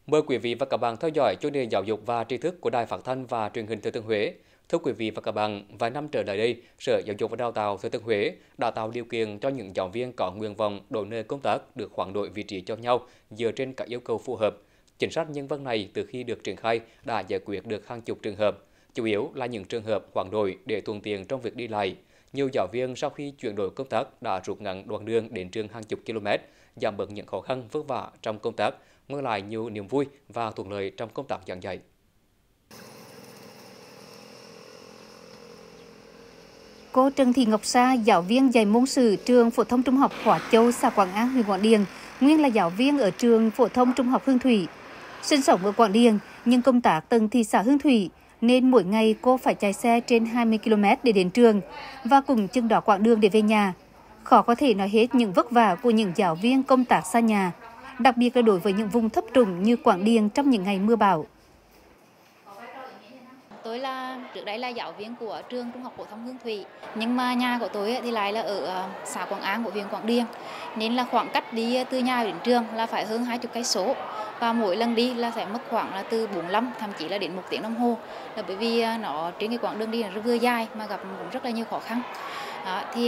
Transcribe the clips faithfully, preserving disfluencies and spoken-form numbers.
Mời quý vị và các bạn theo dõi chủ đề giáo dục và tri thức của Đài Phát thanh và Truyền hình Thừa Thiên Huế. Thưa quý vị và các bạn, vài năm trở lại đây, Sở Giáo dục và Đào tạo Thừa Thiên Huế đã tạo điều kiện cho những giáo viên có nguyện vọng đổi nơi công tác được hoán đổi vị trí cho nhau dựa trên các yêu cầu phù hợp. Chính sách nhân văn này từ khi được triển khai đã giải quyết được hàng chục trường hợp, chủ yếu là những trường hợp hoán đổi để thuận tiện trong việc đi lại. Nhiều giáo viên sau khi chuyển đổi công tác đã rút ngắn đoạn đường đến trường hàng chục km, giảm bớt những khó khăn vất vả trong công tác, mang lại nhiều niềm vui và thuận lợi trong công tác giảng dạy. Cô Trần Thị Ngọc Sa, giáo viên dạy môn sử trường phổ thông trung học Hóa Châu, xã Quảng An, huyện Quảng Điền, nguyên là giáo viên ở trường phổ thông trung học Hương Thủy. Sinh sống ở Quảng Điền, nhưng công tác tận thị xã Hương Thủy, nên mỗi ngày cô phải chạy xe trên hai mươi ki lô mét để đến trường và cùng chừng đó quãng đường để về nhà. Khó có thể nói hết những vất vả của những giáo viên công tác xa nhà, đặc biệt là đối với những vùng thấp trũng như Quảng Điền trong những ngày mưa bão. Tôi là trước đây là giáo viên của trường trung học phổ thông Hương Thủy, nhưng mà nhà của tôi thì lại là ở xã Quảng An của huyện Quảng Điền, nên là khoảng cách đi từ nhà đến trường là phải hơn hai chục cây số và mỗi lần đi là phải mất khoảng là từ bốn mươi lăm thậm chí là đến một tiếng đồng hồ, là bởi vì nó trên cái quãng đường đi nó vừa dài mà gặp cũng rất là nhiều khó khăn. Đó, thì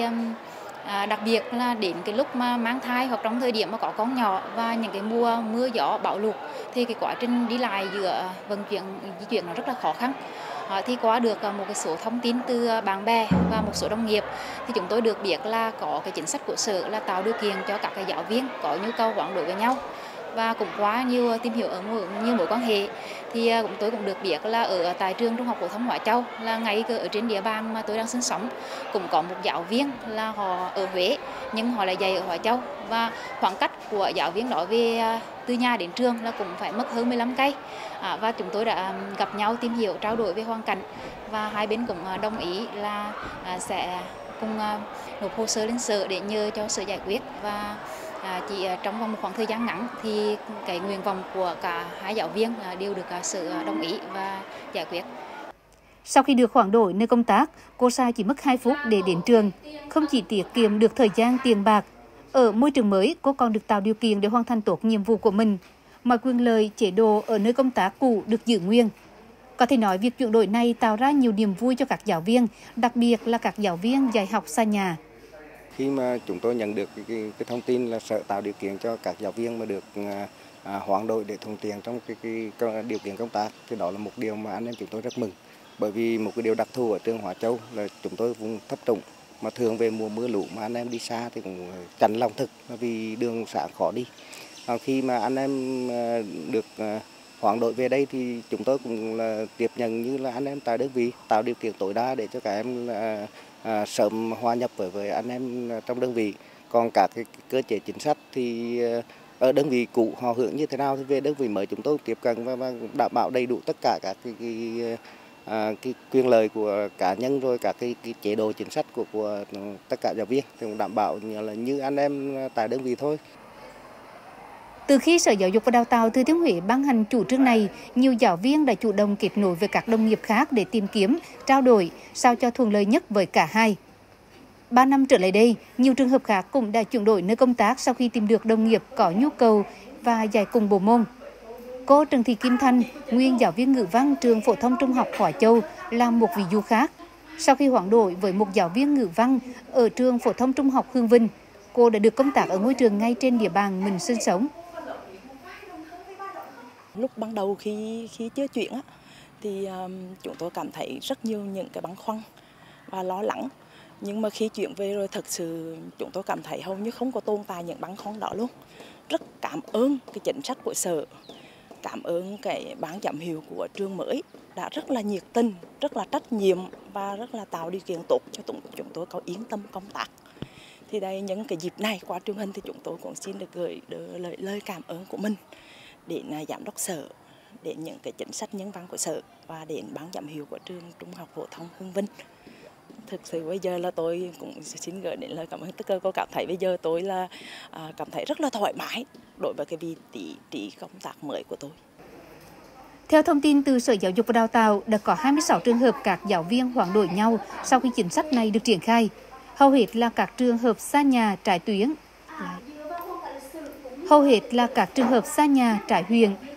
À, đặc biệt là đến cái lúc mà mang thai hoặc trong thời điểm mà có con nhỏ và những cái mùa mưa gió bão lụt thì cái quá trình đi lại giữa vận chuyển di chuyển nó rất là khó khăn. À, thì qua được một cái số thông tin từ bạn bè và một số đồng nghiệp thì chúng tôi được biết là có cái chính sách của sở là tạo điều kiện cho các cái giáo viên có nhu cầu hoán đổi với nhau, và cũng qua nhiều tìm hiểu ở nhiều mối quan hệ thì cũng tôi cũng được biết là ở tại trường trung học phổ thông Hóa Châu là ngay ở trên địa bàn mà tôi đang sinh sống cũng có một giáo viên là họ ở Huế nhưng họ lại dạy ở Hóa Châu, và khoảng cách của giáo viên đó về từ nhà đến trường là cũng phải mất hơn mười lăm cây. À, và chúng tôi đã gặp nhau tìm hiểu trao đổi về hoàn cảnh và hai bên cũng đồng ý là sẽ cùng nộp hồ sơ lên sở để nhờ cho sở giải quyết, và À, chỉ trong vòng một khoảng thời gian ngắn thì cái nguyện vọng của cả hai giáo viên đều được sở đồng ý và giải quyết. Sau khi được hoán đổi nơi công tác, cô Sa chỉ mất hai phút để đến trường, không chỉ tiết kiệm được thời gian tiền bạc. Ở môi trường mới, cô còn được tạo điều kiện để hoàn thành tốt nhiệm vụ của mình. Mọi quyền lợi, chế độ ở nơi công tác cũ được giữ nguyên. Có thể nói việc chuyển đổi này tạo ra nhiều niềm vui cho các giáo viên, đặc biệt là các giáo viên dạy học xa nhà. Khi mà chúng tôi nhận được cái, cái, cái thông tin là sở tạo điều kiện cho các giáo viên mà được à, hoán đổi để thuận tiện trong cái, cái, cái điều kiện công tác, thì đó là một điều mà anh em chúng tôi rất mừng. Bởi vì một cái điều đặc thù ở trường Hóa Châu là chúng tôi vùng thấp trũng, mà thường về mùa mưa lũ mà anh em đi xa thì cũng chạnh lòng thực vì đường xá khó đi. À, khi mà anh em à, được à, hoán đổi về đây thì chúng tôi cũng là tiếp nhận như là anh em tại đơn vị, tạo điều kiện tối đa để cho các em à, À, sớm hòa nhập với với anh em trong đơn vị. Còn các cái cơ chế chính sách thì ở đơn vị cũ họ hưởng như thế nào thì về đơn vị mới chúng tôi tiếp cận và, và đảm bảo đầy đủ tất cả các cái, cái, à, cái quyền lợi của cá nhân, rồi các cái, cái chế độ chính sách của của tất cả giáo viên thì cũng đảm bảo như là như anh em tại đơn vị thôi. Từ khi Sở Giáo dục và Đào tạo Thừa Thiên Huế ban hành chủ trương này, nhiều giáo viên đã chủ động kết nối với các đồng nghiệp khác để tìm kiếm, trao đổi, sao cho thuận lợi nhất với cả hai. Ba năm trở lại đây, nhiều trường hợp khác cũng đã chuyển đổi nơi công tác sau khi tìm được đồng nghiệp có nhu cầu và dạy cùng bộ môn. Cô Trần Thị Kim Thanh, nguyên giáo viên ngữ văn trường phổ thông trung học Hóa Châu, là một ví dụ khác. Sau khi hoán đổi với một giáo viên ngữ văn ở trường phổ thông trung học Hương Vinh, cô đã được công tác ở ngôi trường ngay trên địa bàn mình sinh sống. Lúc ban đầu khi khi chưa chuyển á, thì um, chúng tôi cảm thấy rất nhiều những cái băn khoăn và lo lắng. Nhưng mà khi chuyển về rồi thật sự chúng tôi cảm thấy hầu như không có tồn tại những băn khoăn đó luôn. Rất cảm ơn cái chính sách của sở, cảm ơn cái ban giám hiệu của trường mới đã rất là nhiệt tình, rất là trách nhiệm và rất là tạo điều kiện tốt cho chúng tôi có yên tâm công tác. Thì đây những cái dịp này qua truyền hình thì chúng tôi cũng xin được gửi lời lời cảm ơn của mình đến giám đốc sở, đến những cái chính sách nhân văn của sở và đến ban giám hiệu của trường trung học phổ thông Hương Vinh. Thực sự bây giờ là tôi cũng xin gửi đến lời cảm ơn tất cả. Cô cảm thấy bây giờ tôi là à, cảm thấy rất là thoải mái đối với cái vị trí công tác mới của tôi. Theo thông tin từ Sở Giáo dục và Đào tạo, đã có hai mươi sáu trường hợp các giáo viên hoán đổi nhau sau khi chính sách này được triển khai. Hầu hết là các trường hợp xa nhà trái tuyến. Hầu hết là các trường hợp xa nhà trái huyện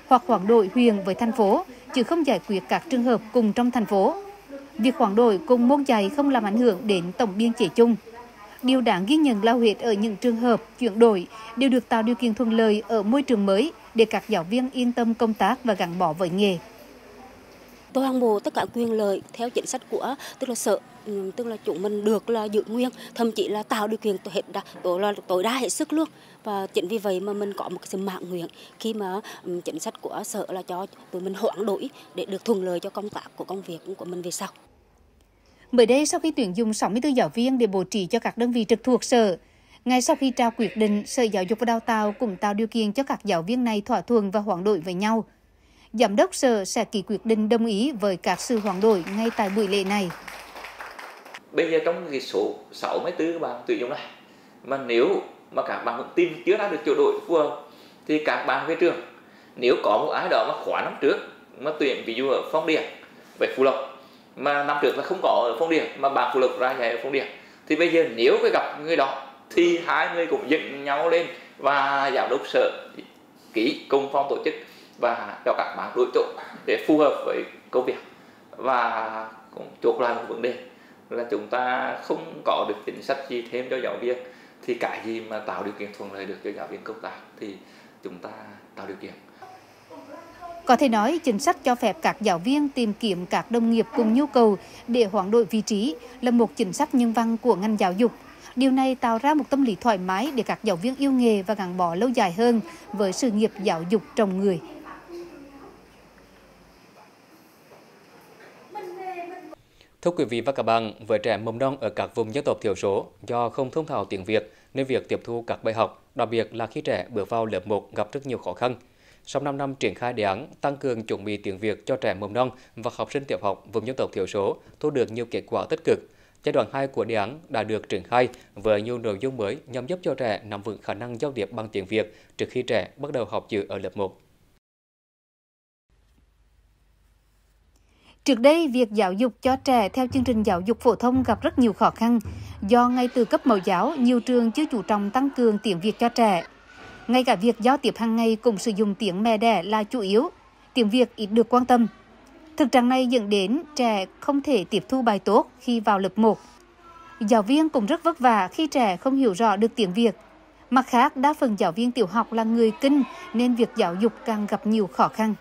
hoặc hoán đổi huyện với thành phố, chứ không giải quyết các trường hợp cùng trong thành phố. Việc hoán đổi cùng môn dạy không làm ảnh hưởng đến tổng biên chế chung. Điều đáng ghi nhận là hết ở những trường hợp chuyển đổi đều được tạo điều kiện thuận lợi ở môi trường mới để các giáo viên yên tâm công tác và gắn bó với nghề. Toàn bộ tất cả quyền lợi theo chính sách của tức là sở, tức là chúng mình được là giữ nguyên, thậm chí là tạo điều kiện hết tối là tối đa hết sức luôn. Và chính vì vậy mà mình có một cái sự mãn nguyện khi mà chính sách của sở là cho tụi mình hoán đổi để được thuận lợi cho công tác của công việc của mình về sau. Mới đây, sau khi tuyển dụng sáu mươi tư giáo viên để bố trí cho các đơn vị trực thuộc sở, ngay sau khi trao quyết định, Sở Giáo dục và Đào tạo cũng tạo điều kiện cho các giáo viên này thỏa thuận và hoán đổi với nhau. Giám đốc Sở sẽ ký quyết định đồng ý với các sự hoán đổi ngay tại buổi lễ này. Bây giờ trong cái số sáu mươi tư bạn tuyển dụng này, mà nếu mà các bạn vẫn tìm chưa ra được chỗ đổi phù hợp thì các bạn về trường, nếu có một ai đó mà khóa năm trước mà tuyển ví dụ ở Phong Điền về Phú Lộc, mà năm trước là không có ở Phong Điền mà bạn Phú Lộc ra dạy ở Phong Điền, thì bây giờ nếu cái gặp người đó thì hai người cũng dựng nhau lên và giám đốc sở ký cùng phòng tổ chức và cho các bạn đổi chỗ để phù hợp với công việc. Và cũng chốt lại một vấn đề là chúng ta không có được chính sách gì thêm cho giáo viên, thì cái gì mà tạo điều kiện thuận lợi được cho giáo viên công tác thì chúng ta tạo điều kiện. Có thể nói, chính sách cho phép các giáo viên tìm kiếm các đồng nghiệp cùng nhu cầu để hoán đổi vị trí là một chính sách nhân văn của ngành giáo dục. Điều này tạo ra một tâm lý thoải mái để các giáo viên yêu nghề và gắn bó lâu dài hơn với sự nghiệp giáo dục trồng người. Thưa quý vị và các bạn, với trẻ mầm non ở các vùng dân tộc thiểu số, do không thông thạo tiếng Việt nên việc tiếp thu các bài học, đặc biệt là khi trẻ bước vào lớp một gặp rất nhiều khó khăn. Sau năm năm triển khai đề án tăng cường chuẩn bị tiếng Việt cho trẻ mầm non và học sinh tiểu học vùng dân tộc thiểu số thu được nhiều kết quả tích cực. Giai đoạn hai của đề án đã được triển khai với nhiều nội dung mới nhằm giúp cho trẻ nắm vững khả năng giao tiếp bằng tiếng Việt trước khi trẻ bắt đầu học chữ ở lớp một. Trước đây, việc giáo dục cho trẻ theo chương trình giáo dục phổ thông gặp rất nhiều khó khăn. Do ngay từ cấp mẫu giáo, nhiều trường chưa chú trọng tăng cường tiếng Việt cho trẻ. Ngay cả việc giao tiếp hàng ngày cũng sử dụng tiếng mẹ đẻ là chủ yếu, tiếng Việt ít được quan tâm. Thực trạng này dẫn đến trẻ không thể tiếp thu bài tốt khi vào lớp một. Giáo viên cũng rất vất vả khi trẻ không hiểu rõ được tiếng Việt. Mặt khác, đa phần giáo viên tiểu học là người Kinh nên việc giáo dục càng gặp nhiều khó khăn.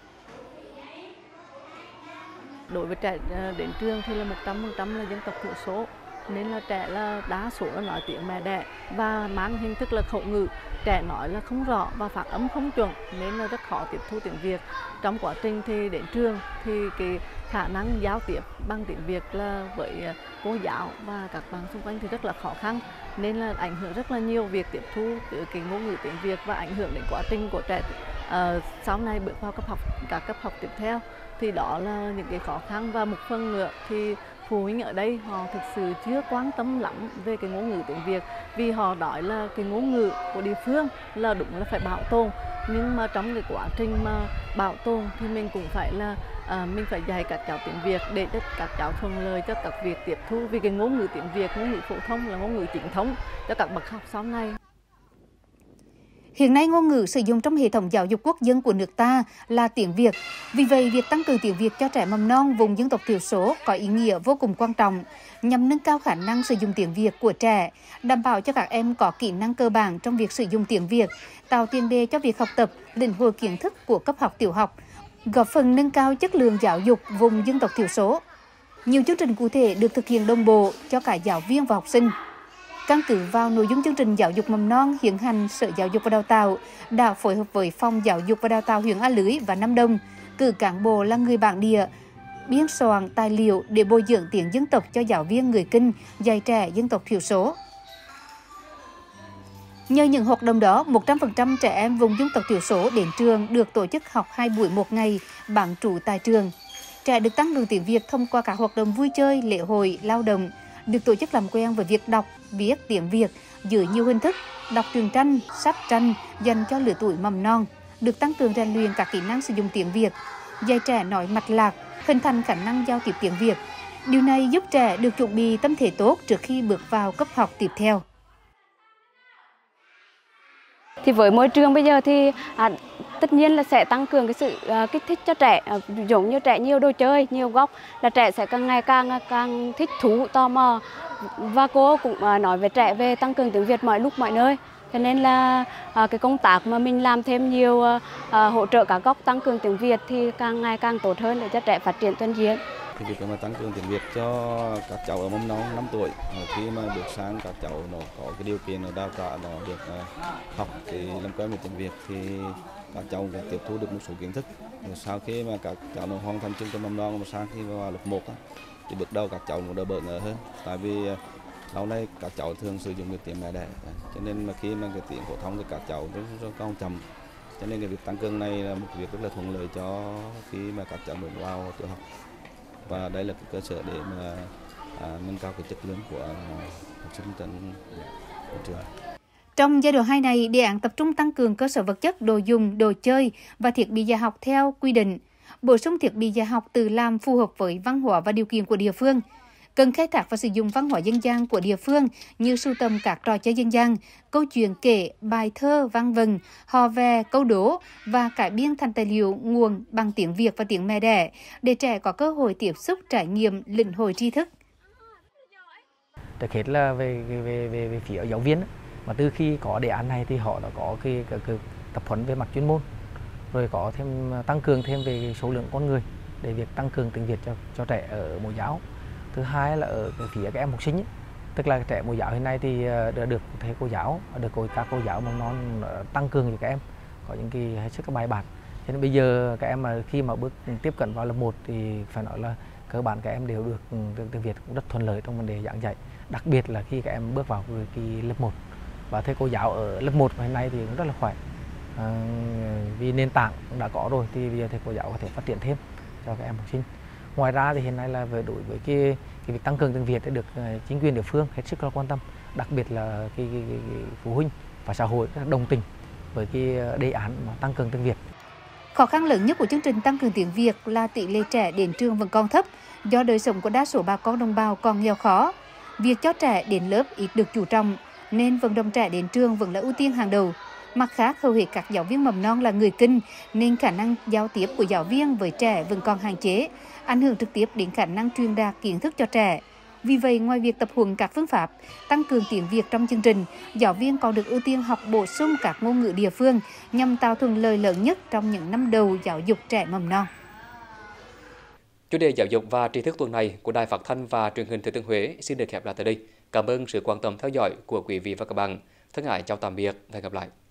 Đối với trẻ đến trường thì là một trăm phần trăm là dân tộc thiểu số, nên là trẻ là đa số là nói tiếng mẹ đẻ và mang hình thức là khẩu ngữ. Trẻ nói là không rõ và phát âm không chuẩn nên là rất khó tiếp thu tiếng Việt. Trong quá trình thì đến trường thì cái khả năng giao tiếp bằng tiếng Việt là với cô giáo và các bạn xung quanh thì rất là khó khăn, nên là ảnh hưởng rất là nhiều việc tiếp thu cái ngôn ngữ tiếng Việt và ảnh hưởng đến quá trình của trẻ uh, sau này bước vào cấp học các cấp học tiếp theo. Thì đó là những cái khó khăn, và một phần nữa thì phụ huynh ở đây họ thực sự chưa quan tâm lắm về cái ngôn ngữ tiếng Việt, vì họ nói là cái ngôn ngữ của địa phương là đúng là phải bảo tồn, nhưng mà trong cái quá trình mà bảo tồn thì mình cũng phải là à, mình phải dạy các cháu tiếng Việt để cho các cháu thuận lợi cho các việc tiếp thu, vì cái ngôn ngữ tiếng Việt, ngôn ngữ phổ thông là ngôn ngữ chính thống cho các bậc học sau này. Hiện nay, ngôn ngữ sử dụng trong hệ thống giáo dục quốc dân của nước ta là tiếng Việt. Vì vậy, việc tăng cường tiếng Việt cho trẻ mầm non vùng dân tộc thiểu số có ý nghĩa vô cùng quan trọng nhằm nâng cao khả năng sử dụng tiếng Việt của trẻ, đảm bảo cho các em có kỹ năng cơ bản trong việc sử dụng tiếng Việt, tạo tiền đề cho việc học tập, lĩnh hội kiến thức của cấp học tiểu học, góp phần nâng cao chất lượng giáo dục vùng dân tộc thiểu số. Nhiều chương trình cụ thể được thực hiện đồng bộ cho cả giáo viên và học sinh. Căn cứ vào nội dung chương trình giáo dục mầm non hiện hành, Sở Giáo dục và Đào tạo đã phối hợp với Phòng Giáo dục và Đào tạo huyện A Lưới và Nam Đông cử cán bộ là người bản địa biên soạn tài liệu để bồi dưỡng tiếng dân tộc cho giáo viên người Kinh dạy trẻ dân tộc thiểu số. Nhờ những hoạt động đó, một trăm phần trăm trẻ em vùng dân tộc thiểu số đến trường được tổ chức học hai buổi một ngày, bán trú tại trường. Trẻ được tăng cường tiếng Việt thông qua các hoạt động vui chơi, lễ hội, lao động, được tổ chức làm quen với việc đọc, viết tiếng Việt dưới nhiều hình thức, đọc truyện tranh, sách tranh dành cho lứa tuổi mầm non, được tăng cường rèn luyện các kỹ năng sử dụng tiếng Việt, dạy trẻ nói mạch lạc, hình thành khả năng giao tiếp tiếng Việt. Điều này giúp trẻ được chuẩn bị tâm thế tốt trước khi bước vào cấp học tiếp theo. Thì với môi trường bây giờ thì à, Tất nhiên là sẽ tăng cường cái sự uh, kích thích cho trẻ, uh, giống như trẻ nhiều đồ chơi, nhiều góc là trẻ sẽ càng ngày càng càng thích thú, tò mò. Và cô cũng uh, nói với trẻ về tăng cường tiếng Việt mọi lúc mọi nơi. Cho nên là uh, cái công tác mà mình làm thêm nhiều uh, uh, hỗ trợ các góc tăng cường tiếng Việt thì càng ngày càng tốt hơn để cho trẻ phát triển toàn diện. Cái việc mà tăng cường tiếng Việt cho các cháu ở mầm non năm tuổi, khi mà bước sang các cháu nó có cái điều kiện nó đào tạo, nó được uh, học thì làm quen với tiếng Việt thì các cháu cũng tiếp thu được một số kiến thức. Rồi sau khi mà các cháu nó hoàn thành chương trình mầm non mà sang khi vào lớp một thì bước đầu các cháu cũng đỡ bỡ ngỡ hơn, tại vì uh, sau này các cháu thường sử dụng cái tiếng mẹ đẻ, cho nên mà khi mà cái tiếng phổ thông thì các cháu rất, rất còn chậm, cho nên cái việc tăng cường này là một việc rất là thuận lợi cho khi mà các cháu bước vào tiểu học, và đây là cái cơ sở để mà à, nâng cao cái chất lượng của học sinh trên trường. Trong giai đoạn hai này, đề án tập trung tăng cường cơ sở vật chất, đồ dùng, đồ chơi và thiết bị dạy học theo quy định, bổ sung thiết bị dạy học tự làm phù hợp với văn hóa và điều kiện của địa phương. Cần khai thác và sử dụng văn hóa dân gian của địa phương như sưu tầm các trò chơi dân gian, câu chuyện kể, bài thơ, văn vần, hò ve, câu đố và cải biên thành tài liệu nguồn bằng tiếng Việt và tiếng mẹ đẻ để trẻ có cơ hội tiếp xúc, trải nghiệm, lĩnh hội tri thức. Trước hết là về về về, về phía giáo viên, mà từ khi có đề án này thì họ đã có cái, cái, cái tập huấn về mặt chuyên môn, rồi có thêm tăng cường thêm về số lượng con người để việc tăng cường tiếng Việt cho cho trẻ ở mẫu giáo. Thứ hai là ở cái phía các em học sinh ấy. Tức là trẻ mẫu giáo hiện nay thì đã được thầy cô giáo, được các cô giáo mầm non tăng cường cho các em có những cái hết sức các bài bản. Cho nên bây giờ các em mà khi mà bước tiếp cận vào lớp một thì phải nói là cơ bản các em đều được tiếng Việt cũng rất thuận lợi trong vấn đề giảng dạy. Đặc biệt là khi các em bước vào cái lớp một và thầy cô giáo ở lớp một hiện nay thì cũng rất là khỏe. À, vì nền tảng cũng đã có rồi thì bây giờ thầy cô giáo có thể phát triển thêm cho các em học sinh. Ngoài ra thì hiện nay là về đối với cái, cái việc tăng cường tiếng Việt đã được chính quyền địa phương hết sức là quan tâm, đặc biệt là cái, cái, cái, cái phụ huynh và xã hội rất đồng tình với cái đề án mà tăng cường tiếng Việt. Khó khăn lớn nhất của chương trình tăng cường tiếng Việt là tỷ lệ trẻ đến trường vẫn còn thấp do đời sống của đa số bà con đồng bào còn nghèo khó. Việc cho trẻ đến lớp ít được chú trọng nên vận động trẻ đến trường vẫn là ưu tiên hàng đầu. Mặt khác, hầu hết các giáo viên mầm non là người Kinh nên khả năng giao tiếp của giáo viên với trẻ vẫn còn hạn chế, ảnh hưởng trực tiếp đến khả năng truyền đạt kiến thức cho trẻ. Vì vậy, ngoài việc tập huấn các phương pháp tăng cường tiếng Việt trong chương trình, giáo viên còn được ưu tiên học bổ sung các ngôn ngữ địa phương nhằm tạo thuận lợi lớn nhất trong những năm đầu giáo dục trẻ mầm non. Chủ đề giáo dục và tri thức tuần này của Đài Phát thanh và Truyền hình Thừa Thiên Huế xin được khép lại tại đây. Cảm ơn sự quan tâm theo dõi của quý vị và các bạn. Thân ái chào tạm biệt và hẹn gặp lại.